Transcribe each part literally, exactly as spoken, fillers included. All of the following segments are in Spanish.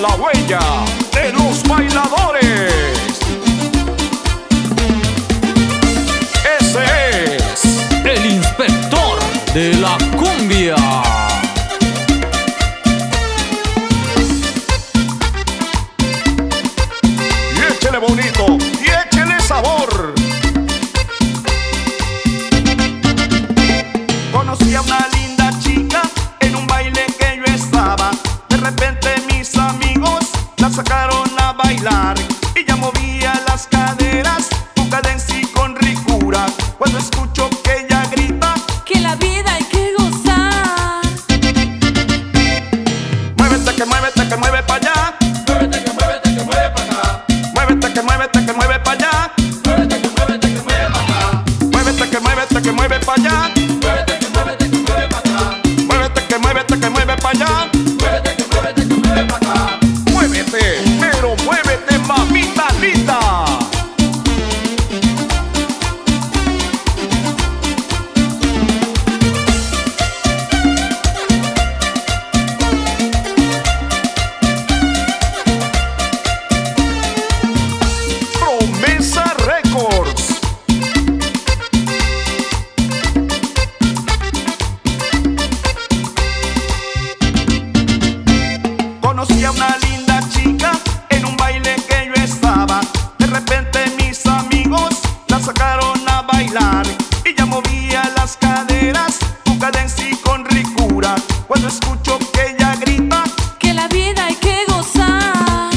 la huella de los bailadores. Ese es el inspector de la cumbia. Y échele bonito, y échele sabor. Conocí a una linda chica en un baile que yo estaba. De repente mis amigos la sacaron a bailar. Ella movía las caderas con cadencia y con ricura. Cuando escucho que ella grita que la vida hay que gozar. Muévete que muévete que mueve pa' allá. Muévete que muévete que mueve pa' acá. Muévete que muévete que mueve pa' allá. Muévete que muévete que mueve pa' acá. Muévete que muévete que mueve pa' allá. Muévete que muévete que mueve pa' acá. Muévete que muévete que mueve pa' allá. Muévete que muévete que mueve pa' acá. Muévete, pero muévete, mamita linda. Promesa Records. Conocí a una linda chica en un baile que yo estaba. De repente mis amigos la sacaron a bailar. Ella movía las caderas con cadencia y con ricura. Cuando escucho que ella grita que la vida hay que gozar.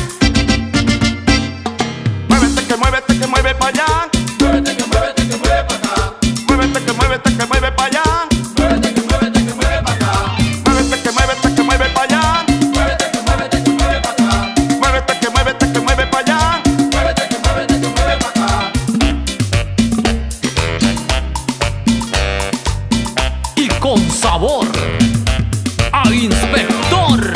muévete que muévete que mueve pa' allá. Muévete que muévete que mueve pa' acá. Muévete que muévete que mueve pa' allá. Muévete que muévete que mueve pa' acá. Muévete que muévete que mueve pa' allá. Muévete que muévete que mueve pa' acá. Muévete que muévete que mueve pa' allá. Muévete que muévete que mueve pa' acá. Y con sabor al inspector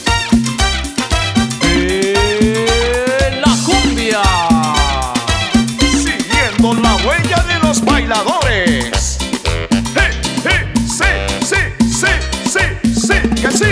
de la cumbia. Siguiendo la huella de los bailadores. ¡Eh, eh! ¡Sí, sí, sí, sí, sí, que sí!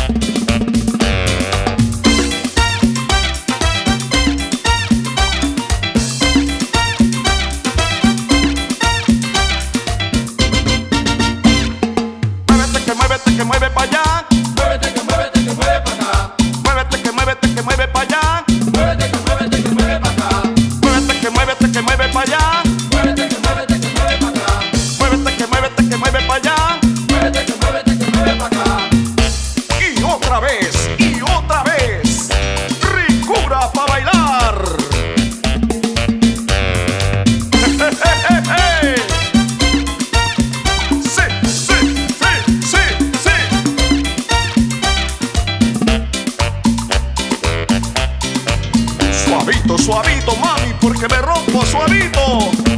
Muévete que muévete que mueve pa' allá. Muévete que muévete que mueve pa' acá. Muévete que muévete que mueve pa' allá. Muévete que muévete que mueve pa' acá. Muévete que muévete que mueve pa' allá. Muévete que muévete que mueve pa' acá. Muévete que muévete que mueve pa' allá. Muévete que muévete que mueve pa' acá. Y otra vez, y otra vez. Ricura para bailar. Sí, sí, sí, sí, sí. Suavito, suavito, mami, porque me rompo suavito.